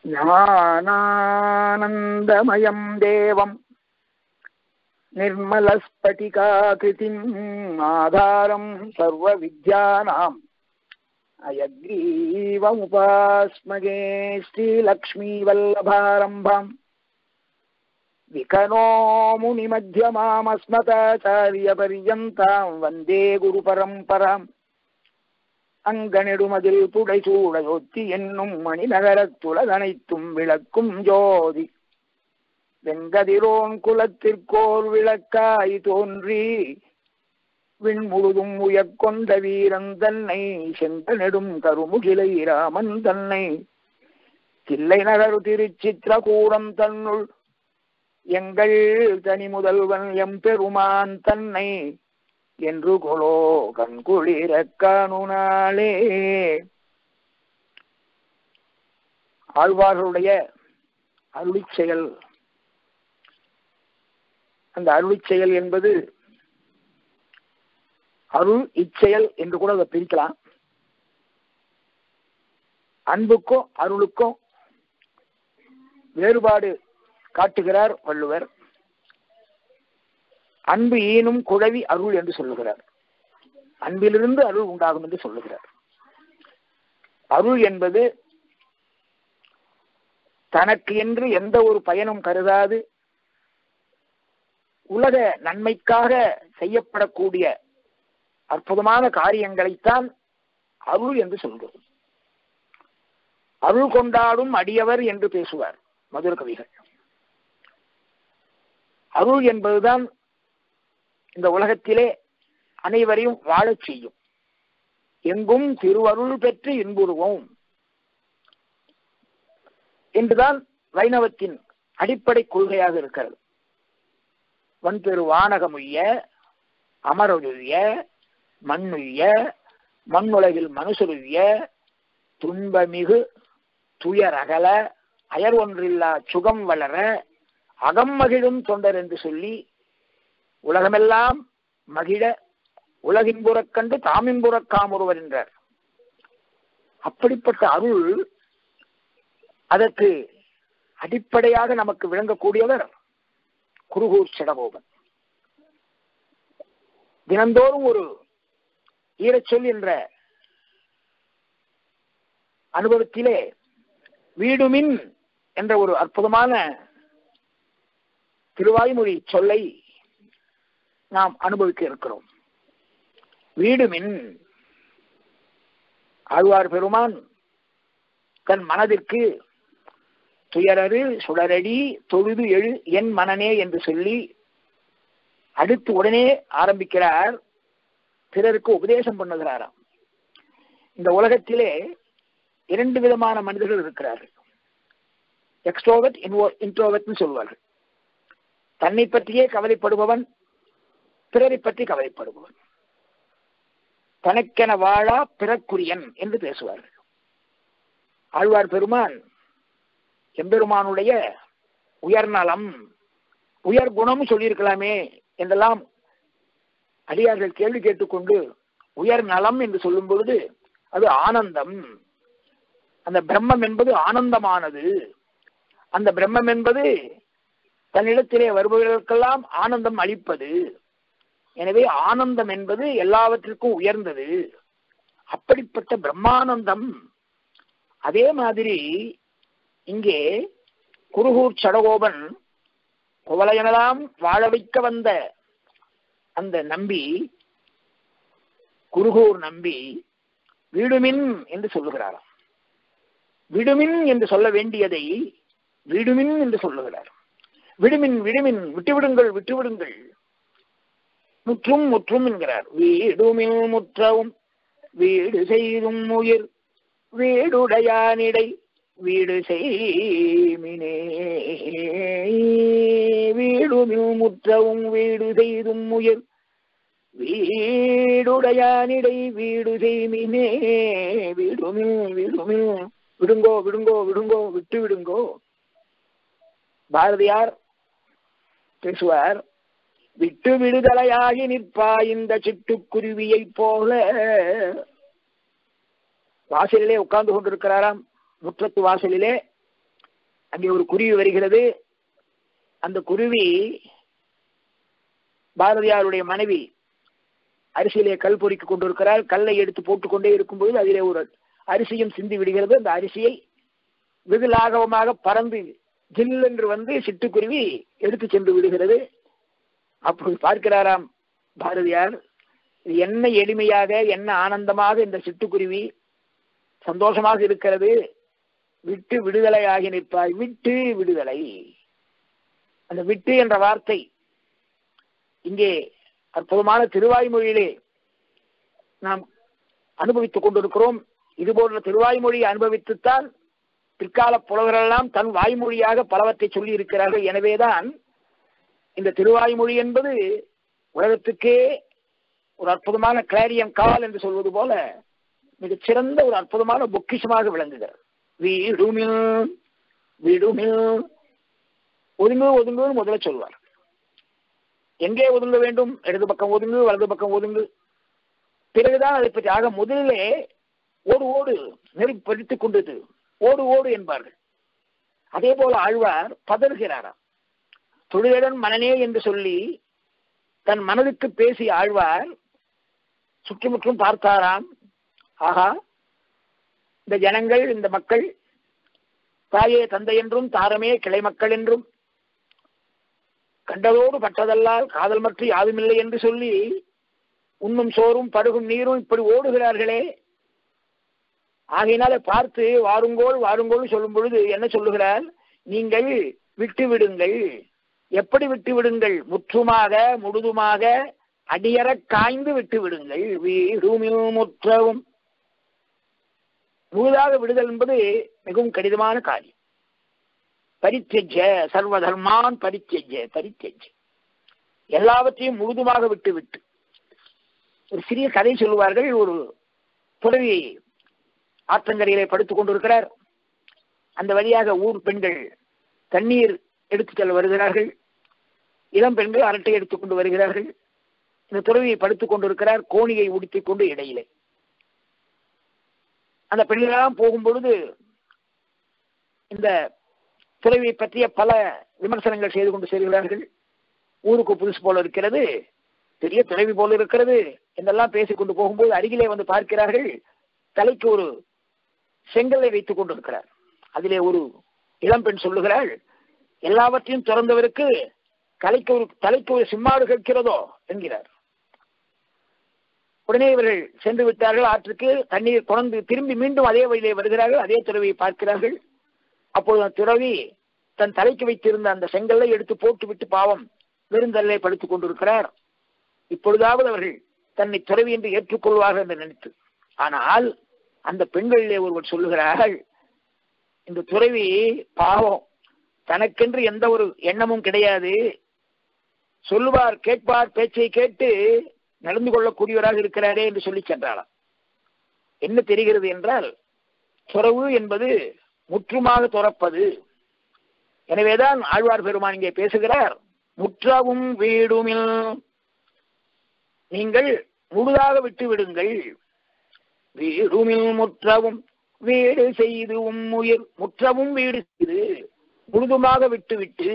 ஞானானந்தமயம் தேவம் நிர்மலஸ்படிகாகிருதிம் ஆதாரம் சர்வ வித்யானாம் அயக்ரீவமுபாஸ்மகே ஸ்ரீலக்ஷ்மீ வல்லபாரம்பாம் விகனோ முனிமத்யமாமஸ்மதாச்சாரிய பர்யந்தாம் வந்தே குரு பரம்பராம். அங்கனெடுமதில் புடைசூடையொத்தி என்னும் மணிநகரத்துலகனைத்தும் விளக்கும் ஜோதி வெங்கதிரோன் குலத்திற்கோர் விளக்காய் தோன்றி விண்முழுதும் உயர்கொண்ட வீரன் தன்னை செந்த நெடும் கருமுகிலை ராமன் தன்னை தில்லை நகரு திருச்சித்திரகூடம் தன்னுள் எங்கள் தனி முதல்வன் எம்பெருமான் தன்னை என்று கொலோ கண்குளிர காணுனாலே. ஆழ்வார்களுடைய அருளிச் செயல், அந்த அருளிச் செயல் என்பது அருள் இச்செயல் என்று கூட அதை பிரிக்கலாம். அன்புக்கும் அருளுக்கும் வேறுபாடு காட்டுகிறார் வள்ளுவர். அன்பு ஈனும் குழவி அருள் என்று சொல்லுகிறார். அன்பிலிருந்து அருள் உண்டாகும் என்று சொல்லுகிறார். அருள் என்பது தனக்கு என்று எந்த ஒரு பயனும் கருதாது உலக நன்மைக்காக செய்யப்படக்கூடிய அற்புதமான காரியங்களைத்தான் அருள் என்று சொல்கிறோம். அருள் கொண்டாடும் அடியவர் என்று பேசுவார் மதுர கவிகள். அருள் என்பதுதான் இந்த உலகத்திலே அனைவரையும் வாழச் செய்யும். எங்கும் திருவருள் பெற்று இன்புறுவோம் என்றுதான் வைணவத்தின் அடிப்படை கொள்கையாக இருக்கிறது. வன்பெரு வானகமுய்ய அமரொழிய மண்ணுய்ய மண்ணுலகில் மனுஷருய்ய துன்பமிகு துயரகல அயர் ஒன்றில்லா சுகம் வளர அகம் மகிழும் தொண்டர் என்று சொல்லி உலகமெல்லாம் மகிழ உலகின்புறக் கண்டு தாமின்புறக் காமுறுவர் என்றார். அப்படிப்பட்ட அருள், அதற்கு அடிப்படையாக நமக்கு விளங்கக்கூடியவர் குருகூர் சடகோபன். தினந்தோறும் ஒரு ஈரச்சொல் என்ற அனுபவத்திலே வீடுமின் என்ற ஒரு அற்புதமான திருவாய்மொழி சொல்லை நாம் அனுபவிக்க இருக்கிறோம். வீடுமின், ஆழ்வார் பெருமான் தன் மனதிற்கு துயரறு சுடரடி தொழுது எழு என் மனனே என்று சொல்லி அடுத்து உடனே ஆரம்பிக்கிறார், பிறருக்கு உபதேசம் பண்ணுகிறாராம். இந்த உலகத்திலே இரண்டு விதமான மனிதர்கள் இருக்கிறார்கள். எக்ஸ்ட்ரோவர்ட், இன்ட்ரோவர்ட்னு சொல்வார்கள். தன்னை பற்றியே கவலைப்படுபவன், பிறரை பற்றி கவலைப்படுபவன். தனக்கென வாழா பிறக்குரியன் என்று பேசுவார்கள். ஆழ்வார் பெருமான் எம்பெருமானுடைய உயர்நலம், உயர் குணம் சொல்லியிருக்கலாமே என்றெல்லாம் அடியார்கள் கேள்வி கேட்டுக்கொண்டு உயர் நலம் என்று சொல்லும் பொழுது அது ஆனந்தம். அந்த பிரம்மம் என்பது ஆனந்தமானது. அந்த பிரம்மம் என்பது தன்னிடத்திலே வருபவர்களுக்கெல்லாம் ஆனந்தம் அளிப்பது. எனவே ஆனந்தம் என்பது எல்லாவற்றிற்கும் உயர்ந்தது. அப்படிப்பட்ட பிரம்மானந்தம். அதே மாதிரி இங்கே குருகூர் சடகோபன் குவலையனெல்லாம் வாழ வைக்க வந்த அந்த நம்பி, குருகூர் நம்பி வீடுமின் என்று சொல்லுகிறாராம். விடுமின் என்று சொல்ல வேண்டியதை வீடுமின் என்று சொல்லுகிறார். விடுமின் விடுமின், விட்டுவிடுங்கள் விட்டுவிடுங்கள், முற்றும் முற்றும் என்கிறார். வீடுமின் முற்றவும் வீடு செய்தும் உயிர் வீடுடையானிடை வீடு செய்மினே. வீடுமில் முற்றவும் வீடு செய்தும் உயிர் வீடுடையானிடை வீடு செய்மினே. வீடுமில் வீடுமில், விடுங்கோ விடுங்கோ விடுங்கோ, விட்டு விடுங்கோ. பாரதியார் பேசுவார், விட்டு விடுதலையாகி நிற்பா இந்த சிட்டுக்குருவியை போல. வாசலிலே உட்கார்ந்து கொண்டிருக்கிறாராம், முற்றத்து வாசலிலே அங்கே ஒரு குருவி வருகிறது. அந்த குருவி பாரதியாருடைய மனைவி அரிசியிலே கல் பொறிக்க கொண்டிருக்கிறார். கல்லை எடுத்து போட்டுக்கொண்டே இருக்கும்போது அதிலே ஒரு அரிசியும் சிந்தி விடுகிறது. அந்த அரிசியை வெகு லாகவமாக பறந்து ஜில் என்று வந்து சிட்டுக்குருவி எடுத்து சென்று விடுகிறது. அப்போது பார்க்கிறாராம் பாரதியார், என்ன எளிமையாக என்ன ஆனந்தமாக இந்த சிட்டுக்குருவி சந்தோஷமாக இருக்கிறது. விட்டு விடுதலையாகி நிற்பாய். விட்டு விடுதலை, அந்த விட்டு என்ற வார்த்தை இங்கே அற்புதமான திருவாய்மொழியிலே நாம் அனுபவித்துக் கொண்டிருக்கிறோம். இதுபோன்ற திருவாய்மொழியை அனுபவித்துத்தான் பிற்கால புலவரெல்லாம் தன் வாய்மொழியாக பலவற்றை சொல்லி இருக்கிறார்கள். எனவேதான் இந்த திருவாய்மொழி என்பது உலகத்துக்கே ஒரு அற்புதமான கிளாரியம் கால் என்று சொல்வது போல மிகச் சிறந்த ஒரு அற்புதமான பொக்கிஷமாக விளங்குகிறது. வீடுமில் வீடுமில், ஒதுங்கு ஒதுங்குன்னு முதல்ல சொல்வார். எங்கே ஒதுங்க வேண்டும்? இடது பக்கம் ஒதுங்கு, வலது பக்கம் ஒதுங்கு. பிறகுதான் அதை பற்றி. ஆக முதலிலே ஓடு ஓடு நெருப்பு படித்துக் கொண்டது, ஓடு ஓடு என்பார்கள். அதே போல ஆழ்வார் பதறுகிறாராம். தொழிலுடன் மனநே என்று சொல்லி தன் மனதுக்கு பேசி ஆழ்வார் சுற்றுமுற்றும் பார்த்தாராம். ஆகா, இந்த ஜனங்கள், இந்த மக்கள் தாயே தந்தை என்றும் தாரமே கிளை மக்கள் என்றும் கண்டதோடு பட்டதல்லால் காதல் மற்ற யாதுமில்லை என்று சொல்லி உண்ணும் சோறும் பருகும் நீரும் இப்படி ஓடுகிறார்களே. ஆகையினால பார்த்து வாருங்கோள் வாருங்கோள் சொல்லும் பொழுது என்ன சொல்லுகிறார்? நீங்கள் விட்டு விடுங்கள். எப்படி விட்டு விடுங்கள்? முற்றுமாக முழுதுமாக அடியற காய்ந்து விட்டு விடுங்கள். வீடுமில் முற்றவும். முழுதாக விடுதல் என்பது மிகவும் கடினமான காரியம். பரித்யஜ சர்வ தர்மான் பரித்யஜ பரித்யஜ, எல்லாவற்றையும் முழுதுமாக விட்டு விட்டு. ஒரு சிறிய கதை சொல்லுவார்கள். ஒரு துறவி ஆற்றங்கரையிலே படுத்துக் கொண்டிருக்கிறார். அந்த வழியாக ஊர் பெண்கள் தண்ணீர் எடுத்துச் செல்ல வருகிறார்கள். இளம் பெண்கள் அரட்டை எடுத்துக் கொண்டு வருகிறார்கள். இந்த துறவியை படுத்துக் கொண்டிருக்கிறார், கோணியை உடுத்திக் கொண்டு இடையிலே. அந்த பெண்களெல்லாம் போகும் பொழுது இந்த துறவியை பற்றிய பல விமர்சனங்கள் செய்து கொண்டு செல்கிறார்கள். ஊருக்கு புதுசு போல இருக்கிறது, பெரிய துறவி போல இருக்கிறது என்றெல்லாம் பேசிக் கொண்டு போகும்போது அருகிலே வந்து பார்க்கிறார்கள். தலைக்கு ஒரு செங்கலை வைத்துக் கொண்டிருக்கிறார். அதிலே ஒரு இளம்பெண் சொல்லுகிறாள், எல்லாவற்றையும் திறந்தவருக்கு தலைக்கு ஒரு சிம்மாடு கேட்கிறதோ என்கிறார். உடனே இவர்கள் சென்று விட்டார்கள். ஆற்றுக்கு தண்ணீர் கொண்டு திரும்பி மீண்டும் அதே வழியிலே வருகிறார்கள். அதே துறவியை பார்க்கிறார்கள். அப்பொழுது துறவி தன் தலைக்கு வைத்திருந்த அந்த செங்கல்லை எடுத்து போட்டு விட்டு பாவம் வெறுந்தல்லை படுத்துக் கொண்டிருக்கிறார். இப்பொழுதாவது அவர்கள் தன்னை துறவி என்று ஏற்றுக்கொள்வார்கள் என்று நினைத்து. ஆனால் அந்த பெண்களிலே ஒருவர் சொல்லுகிறார்கள், இந்த துறவி பாவம், தனக்கென்று எந்த ஒரு எண்ணமும் கிடையாது, சொல்லுவார் கேட்பார் பேச்சை கேட்டு நடந்து கொள்ளக்கூடியவராக இருக்கிறாரே என்று சொல்லி சென்றாராம். என்ன தெரிகிறது என்றால், துறவு என்பது முற்றுமாக துறப்பது. எனவேதான் ஆழ்வார் பெருமான் இங்கே பேசுகிறார், முற்றவும் வீடுமில், நீங்கள் முழுதாக விட்டு விடுங்கள். வீடுமில் முற்றவும் வீடு செய்து உயிர், முற்றவும் வீடு செய்து முழுதுமாக விட்டு விட்டு,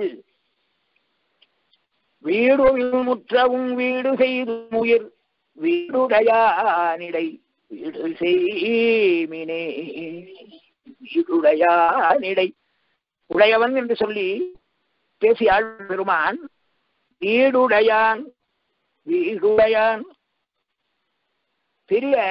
வீடுமில் முற்றவும் வீடு செய்து உயிர், வீடுடையானிடை வீடு செய்மினே. வீடுடையானிடை, உடையவன் என்று சொல்லி பேசி ஆழ்வார் பெருமான் வீடுடையான் வீடுடையான், பெரிய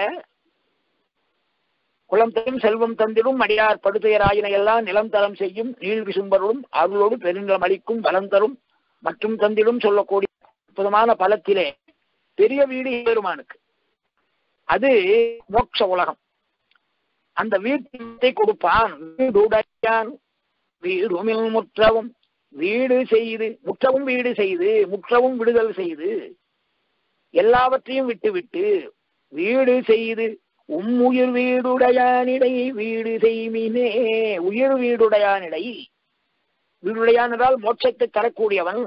குளம் தரும் செல்வம் தந்திடும் அடியார் படுத்துயராயின எல்லாம் நிலம் தரம் செய்யும் நீள் விசும்பரும் அருளோடு பெருநிலம் அளிக்கும் பலம் தரும் மற்றும் தந்திடும் சொல்லக்கூடிய அற்புதமான பலத்திலே பெரிய வீடு பெருமானுக்கு. அது மோட்ச உலகம். அந்த வீட்டை கொடுப்பான். வீடுடையான் வீடுமில் முற்றவும் வீடு செய்து, முற்றவும் வீடு செய்து, முற்றவும் விடுதல் செய்து, எல்லாவற்றையும் விட்டு விட்டு வீடு செய்து உயிர் வீடுடையானிடை வீடு செய்மினே. உயிர் வீடுடையானிடை, வீடுடையான் என்றால் மோட்சத்தை தரக்கூடியவன்,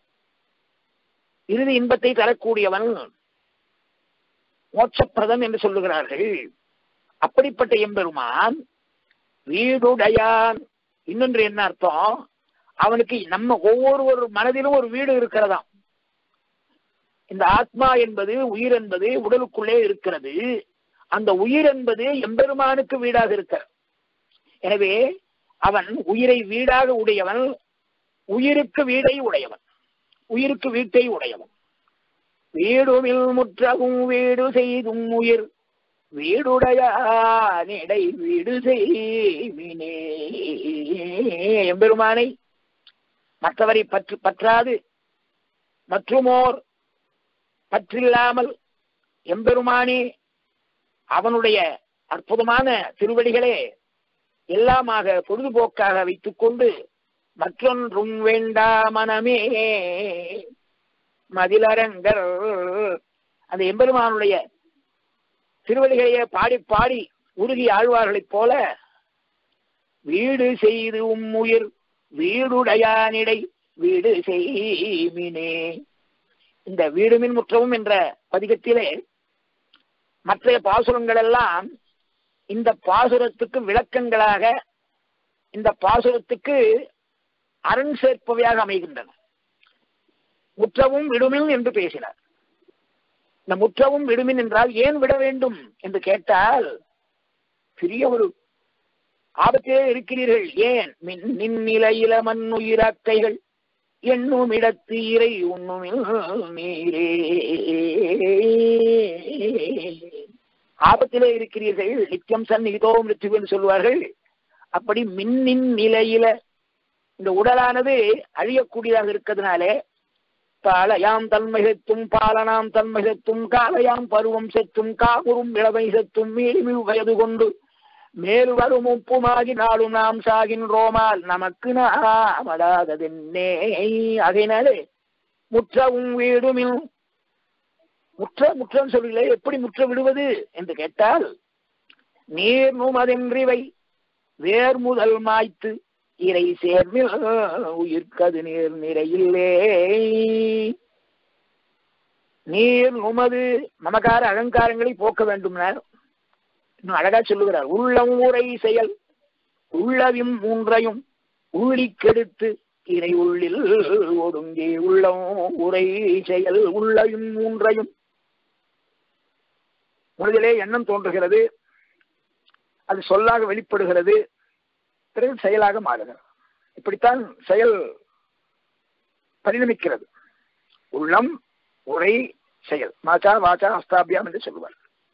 இறுதி இன்பத்தை தரக்கூடியவன், மோட்சப்பிரதம் என்று சொல்லுகிறார்கள். அப்படிப்பட்ட எம்பெருமான் வீடுடையான், இன்னொன்று என்ன அர்த்தம், அவனுக்கு நம்ம ஒவ்வொரு மனதிலும் ஒரு வீடு இருக்கிறதாம். இந்த ஆத்மா என்பது, உயிர் என்பது உடலுக்குள்ளே இருக்கிறது. அந்த உயிர் என்பது எம்பெருமானுக்கு வீடாக இருக்கிற. எனவே அவன் உயிரை வீடாக உடையவன், உயிருக்கு வீடை உடையவன், உயிருக்கு வீட்டை உடையவன். வீடுமில் முற்றவும் வீடு செய்தும் உயிர் வீடுடையானிடை வீடு செய்மினே. எம்பெருமானை மற்றவரை பற்றாது மற்றுமோர் பற்றில்லாமல் எம்பெருமானே அவனுடைய அற்புதமான திருவடிகளே எல்லாமாக பொழுதுபோக்காக வைத்துக் கொண்டு மற்றொன்றும் வேண்டா மனமே மதிலரங்கர். அந்த எம்பெருமானுடைய திருவடிகளையே பாடி பாடி உருகி ஆழ்வார்களைப் போல வீடு செய்து உயிர் வீடுடையானிடை வீடு செய்மினே. இந்த வீடுமின் முற்றவும் என்ற பதிகத்திலே மற்ற பாசுரங்கள் எல்லாம் இந்த பாசுரத்துக்கு விளக்கங்களாக, இந்த பாசுரத்துக்கு அரண் சேர்ப்பவையாக அமைகின்றன. முற்றவும் விடுமின் என்று பேசினார். இந்த முற்றவும் விடுமின் என்றால் ஏன் விட வேண்டும் என்று கேட்டால், பெரிய ஒரு ஆபத்திலே இருக்கிறீர்கள். ஏன் நின்னிலையில மண்ணுயிராக்கைகள் எண்ணும் இடத்து இறை உண்ணுமில் நீரே. ஆபத்திலே இருக்கிறீர்கள். நித்தியம் சந்நிகிதோ மிருத்யு என்று சொல்வார்கள். அப்படி மின்னின் நிலையில இந்த உடலானது அழியக்கூடியதாக இருக்கிறதுனாலே பாலையாம் தன்மை செத்தும் பாலனாம் தன்மை செத்தும் காலையாம் பருவம் செத்தும் காமுறும் இளவை செத்தும் மீளிமிழ் வயது கொண்டு மேல் வரும் உப்புமாகி நாளும் நாம் சாகின்றோமால் நமக்கு நாமடாததென்னே. ஆகையினாலே முற்றவும் வீடுமில் முற்றம் சொல்லல. எப்படி முற்ற விடுவது என்று கேட்டால், நீர் நுமதென்றிவை வேர் முதல் மாய்த்து இறை சேர்மில் உயிர்க்கது நீர் நிறையில்லே. நீர் நுமது மமகார அகங்காரங்களை போக்க வேண்டும்னா இன்னும் அழகா சொல்லுகிறார். உள்ளம் உரை செயல் உள்ளவியும் மூன்றையும் உள்ளி கெடுத்து இறை உள்ளில் ஒடுங்கி. உள்ளம் உரை செயல் உள்ளவியும் மூன்றையும். முதலிலே எண்ணம் தோன்றுகிறது, அது சொல்லாக வெளிப்படுகிறது, பிறகு செயலாக மாறுகிறது. இப்படித்தான் செயல் பரிணமிக்கிறது. உள்ளம் உரை செயல், மாச்சா வாச்சா ஹஸ்தாபியாம் என்று சொல்லுவார்.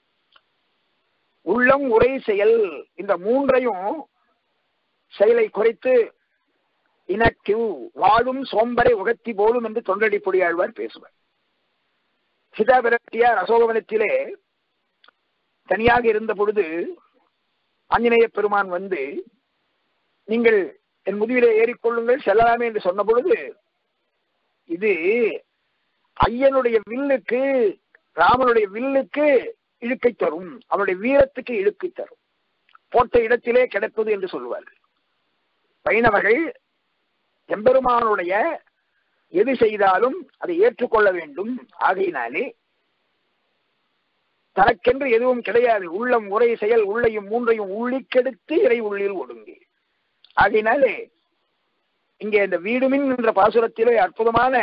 உள்ளம் உரை செயல் இந்த மூன்றையும் செயலை குறைத்து இனக்கு வாழும் சோம்பரை உகத்தி போலும் என்று தொண்டடி பொடியாழ்வார் பேசுவார். சீதாபிரட்டியார் அசோகவனத்திலே தனியாக இருந்த பொழுது ஆஞ்சநேய பெருமான் வந்து, நீங்கள் என் முதுகிலே ஏறிக்கொள்ளுங்கள் செல்லலாமே என்று சொன்ன பொழுது, இது ஐயனுடைய வில்லுக்கு, ராமனுடைய வில்லுக்கு இழுக்கை தரும், அவனுடைய வீரத்துக்கு இழுக்கை தரும், போட்ட இடத்திலே கிடைப்பது என்று சொல்லுவார்கள். வைணவர்கள் எம்பெருமானுடைய எது செய்தாலும் அதை ஏற்றுக்கொள்ள வேண்டும். ஆகையினாலே தனக்கென்று எதுவும் கிடையாது. உள்ளம் உரை செயல் உள்ளையும் மூன்றையும் உள்ளிக்கெடுத்து இறை உள்ளில் ஒடுங்கி. ஆகையினாலே இங்கே இந்த வீடுமின் என்ற பாசுரத்திலே அற்புதமான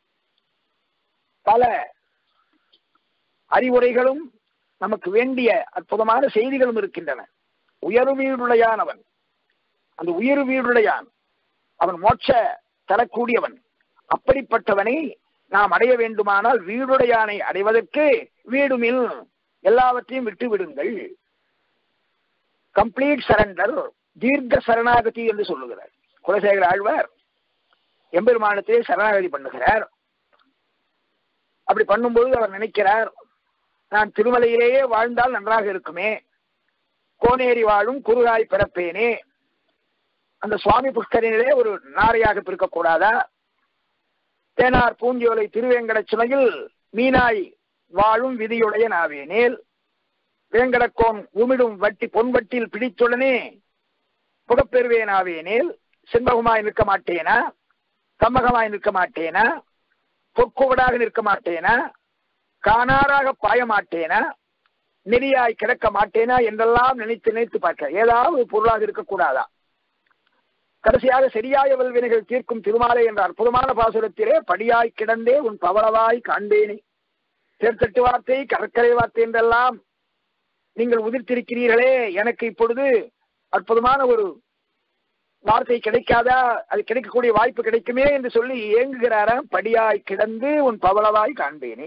பல அறிவுரைகளும் நமக்கு வேண்டிய அற்புதமான செய்திகளும் இருக்கின்றன. உயர் வீடுடையான் அவன், அந்த உயிர் வீடுடையான் அவன், மோட்ச தரக்கூடியவன். அப்படிப்பட்டவனை நாம் அடைய வேண்டுமானால் வீடுடையானை அடைவதற்கு வீடுமில் எல்லாவற்றையும் விட்டு விடுங்கள். கம்ப்ளீட் சரண்டர், தீர்க்க சரணாகதி என்று சொல்லுகிறார். குலசேகர ஆழ்வார் எம்பெருமானத்தை சரணாகதி பண்ணுகிறார். அப்படி பண்ணும்போது அவர் நினைக்கிறார், நான் திருமலையிலேயே வாழ்ந்தால் நன்றாக இருக்குமே, கோனேரி வாழும் குருகாய் பிறப்பேனே, அந்த சுவாமி புஷ்கரினிலே ஒரு நாரையாக பிறக்கக்கூடாதா, தேனார் பூஞ்சோலை திருவேங்கட சுமையில் மீனாய் வாழும் விதியுடைய நாவேனேல், வேங்கடக்கோன் உமிடும் வட்டி பொன்வட்டில் பிடித்துடனே புகப்பெறுவேனாவேனேல், செண்பகமாய் நிற்க மாட்டேனா, கம்மகமாய் நிற்க மாட்டேனா, பொற்குவடாக நிற்க மாட்டேனா, காணாராக பாய மாட்டேனா, நெறியாய் கிடக்க மாட்டேனா என்றெல்லாம் நினைத்து நினைத்து பார்க்க. ஏதாவது பொருளாக இருக்கக்கூடாதா? கடைசியாக சரியாய வல்வினைகள் தீர்க்கும் திருமாலை என்ற அற்புதமான பாசுரத்திலே படியாய் கிடந்தே உன் பவளவாய் காண்பேனே. தேர்தட்டு வார்த்தை, கடற்கரை வார்த்தை என்றெல்லாம் நீங்கள் உதிர்த்திருக்கிறீர்களே, எனக்கு இப்பொழுது அற்புதமான ஒரு வார்த்தை கிடைக்காதா, அது கிடைக்கக்கூடிய வாய்ப்பு கிடைக்குமே என்று சொல்லி ஏங்குகிறாராம். படியாய் கிடந்து உன் பவளவாய் காண்பேனே.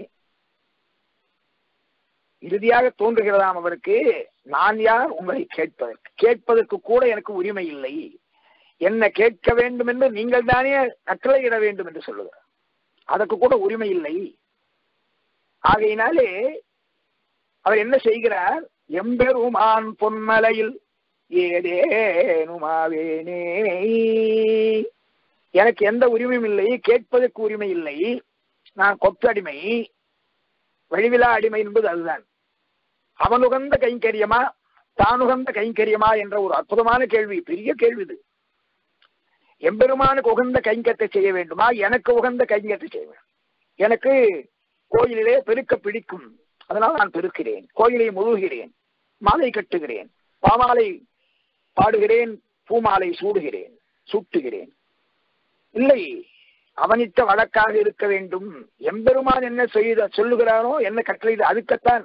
இறுதியாக தோன்றுகிறதாம் அவருக்கு, நான் யார் உங்களை கேட்பதற்கு? கேட்பதற்கு கூட எனக்கு உரிமை இல்லை. என்ன கேட்க வேண்டும் என்று நீங்கள் தானே கட்டளையிட வேண்டும் என்று சொல்லுகிறார். அதற்கு கூட உரிமை இல்லை. ஆகையினாலே அவர் என்ன செய்கிறார்? எம்பெருமான் பொன்மலையில் ஏதேனுமாவேனே, எனக்கு எந்த உரிமையும் இல்லை, கேட்பதற்கு உரிமை இல்லை, நான் கொத்தடிமை, வழிவிலா அடிமை என்பது அதுதான். அவனுகந்த கைங்கரியமா தானுகந்த கைங்கரியமா என்ற ஒரு அற்புதமான கேள்வி, பெரிய கேள்வி இது. எம்பெருமானுக்கு உகந்த கைங்கத்தை செய்ய வேண்டுமா, எனக்கு உகந்த கைங்கத்தை செய்ய வேண்டும்? எனக்கு கோயிலிலே பெருக்க பிடிக்கும், அதனால் நான் பெருக்கிறேன், கோயிலை முழுகிறேன், மாலை கட்டுகிறேன், பாமாலை பாடுகிறேன், பூமாலை சூடுகிறேன், சூட்டுகிறேன். இல்லை, அவனிட்ட வழக்காக இருக்க வேண்டும். எம்பெருமான் என்ன சொல்லுகிறானோ, என்ன கட்டளை, அதுக்கத்தான்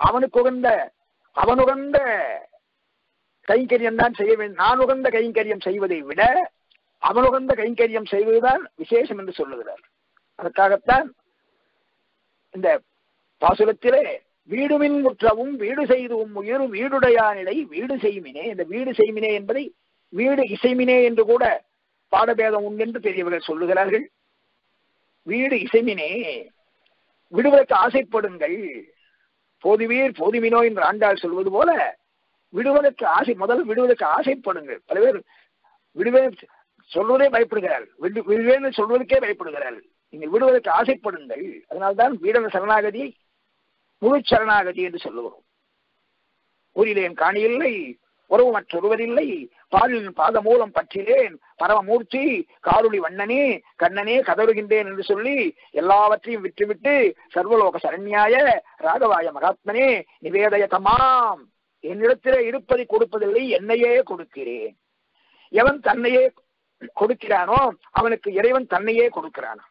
அவனுகந்த கைங்கரியம் தான் செய்ய வேண்டும். நான் உகந்த கைங்கரியம் செய்வதை விட அவனுகந்த கைங்கரியம் செய்வதுதான் விசேஷம் என்று சொல்லுகிறார். அதற்காகத்தான் இந்த பாசுரத்திலே வீடுமின் முற்றவும் வீடு செய்தும் உயிர் வீடுடையானிடை வீடு செய்மினே. இந்த வீடு செய்மினே என்பதை வீடு இசைமினே என்று கூட பாடபேதம் உண்டு என்று பெரியவர்கள் சொல்லுகிறார்கள். வீடு இசைமினே, விடுவதற்கு ஆசைப்படுங்கள், போதுவீர் போதுமினோ என்று ஆண்டாள் சொல்வது போல விடுவதற்கு ஆசை, முதல் விடுவதற்கு ஆசைப்படுங்கள். பல பேர் விடுவேன் சொல்வதே பயப்படுகிறார்கள், விடுவேன்னு சொல்வதற்கே பயப்படுகிறார்கள். நீங்கள் விடுவதற்கு ஆசைப்படுங்கள். அதனால்தான் வீடன சரணாகதியை முழு சரணாகதி என்று சொல்லுகிறோம். ஊரிலேன் காணியில்லை, உறவு மற்றொருவரில்லை, பாலின் பாத மூலம் பற்றிலேன், பரமமூர்த்தி காருளி வண்ணனே கண்ணனே கதறுகின்றேன் என்று சொல்லி எல்லாவற்றையும் விட்டுவிட்டு சர்வலோக சரண்யாய ராகவாய மகாத்மனே நிவேதய தமாம், என்னிடத்திலே இருப்பதை கொடுப்பதில்லை, என்னையே கொடுக்கிறேன். எவன் தன்னையே கொடுக்கிறானோ அவனுக்கு இறைவன் தன்னையே கொடுக்கிறானோ.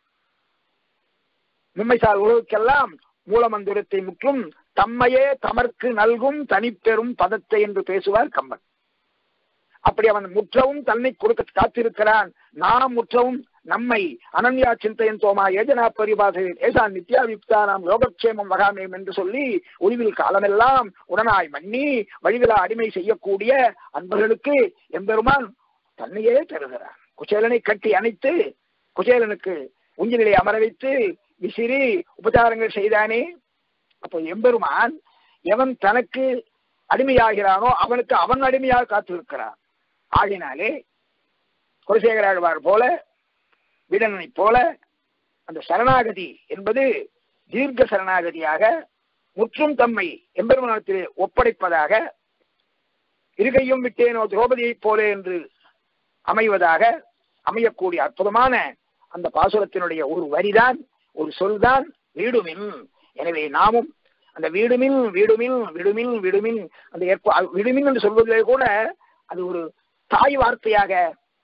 மும்மைசார் உலகுக்கெல்லாம் மூலமந்திரத்தை முற்றும் தம்மையே தமர்க்கு நல்கும் தனிப்பெரும் பதத்தை என்று பேசுவார் கம்பன். அப்படி அவன் முற்றவும் தன்னை கொடுக்க காத்திருக்கிறான். நாம் முற்றவும் நம்மை அனன்யா சிந்தையன் தோமா ஏஜனா பரிபாசை ஏசா நித்யாயுக்தா நாம் யோகக்ஷேமம் வகாமேம் என்று சொல்லி ஒளிவில் காலமெல்லாம் உடனாய் மன்னி வழிவிலா அடிமை செய்யக்கூடிய அன்பர்களுக்கு எம்பெருமான் தன்னையே தருகிறான். குச்சேலனை கட்டி அணைத்து குச்சேலனுக்கு உஞ்சிலே அமர வைத்து விசிறி உபச்சாரங்கள் செய்தானே. அப்போ எம்பெருமான் எவன் தனக்கு அடிமையாகிறானோ அவனுக்கு அவன் அடிமையாக காத்திருக்கிறான். ஆகினாலே குலசேகராழ்வார் போல வீடனை போல அந்த சரணாகதி என்பது தீர்க்க சரணாகதியாக முற்றும் தம்மை எம்பெருமானத்திலே ஒப்படைப்பதாக, இருகையும் விட்டேனோ திரௌபதியைப் போல என்று அமைவதாக அமையக்கூடிய அற்புதமான அந்த பாசுரத்தினுடைய ஒரு வரிதான், ஒரு சொல்தான் வீடுமின். எனவே நாமும் அந்த வீடுமின் வீடுமின் விடுமின் விடுமின் அந்த விடுமின் என்று சொல்வதிலே கூட அது ஒரு தாய் வார்த்தையாக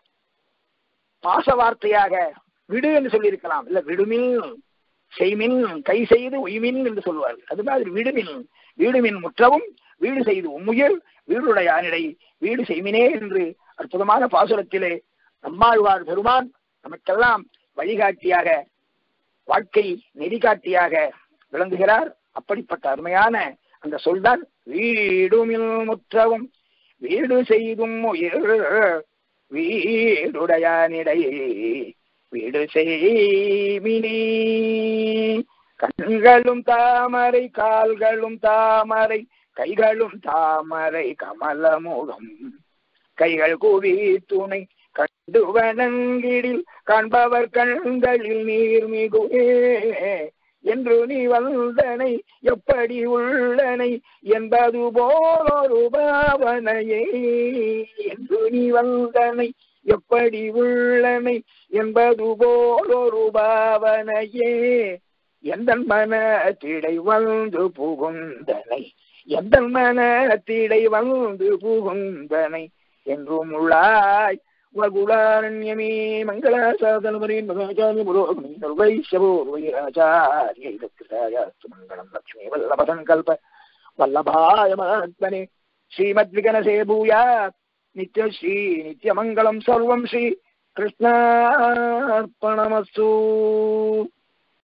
பாச வார்த்தையாக விடு என்று சொல்லி இருக்கலாம். இல்ல விடுமின் செய்மின் கை செய்து உய்மின் என்று சொல்வார்கள். அது மாதிரி விடுமின் வீடுமின் முற்றவும் வீடு செய்து உம்முயிர் வீடுடையானிடை வீடு செய்மினே என்று அற்புதமான பாசுரத்திலே நம்மாழ்வார் பெருமான் நமக்கெல்லாம் வழிகாட்டியாக வாழ்க்கை நெறிகாட்டியாக விளங்குகிறார். அப்படிப்பட்ட அருமையான அந்த சொல்தான் வீடுமில் முற்றவும் வீடு செய்தும் உயிர் வீடுடையானிடை வீடு செய்மினே. கண்களும் தாமரை கால்களும் தாமரை கைகளும் தாமரை கமலமுகம் கைகள் கூவி துணை கண்டு வணங்கிடில் காண்பவர் கண்களில் நீர் மிகுவே என்று நீ வந்தனை எப்படி உள்ளனை என்பது போலொரு பாவனையே. என்று நீ வந்தனை எப்படி உள்ளனை என்பது போலொரு பாவனையே. எந்த மனத்திடை வந்து புகுந்தனை எந்த மனத்திடை வந்து புகுந்தனை என்றும் உள்ளாய் वगुलारण्यमे मङ्गलासादनमरीन् मदाचार्य पुरोगमि सर्वैश्यवो वैराचार्यैतत्कृतायास्तु मङ्गलं लक्ष्मी वल्लभसङ्कल्प वल्लभाय महात्मने श्रीमद्विगणसे भूयात् नित्यश्री नित्यमङ्गलं सर्वं श्री कृष्णार्पणमस्तु।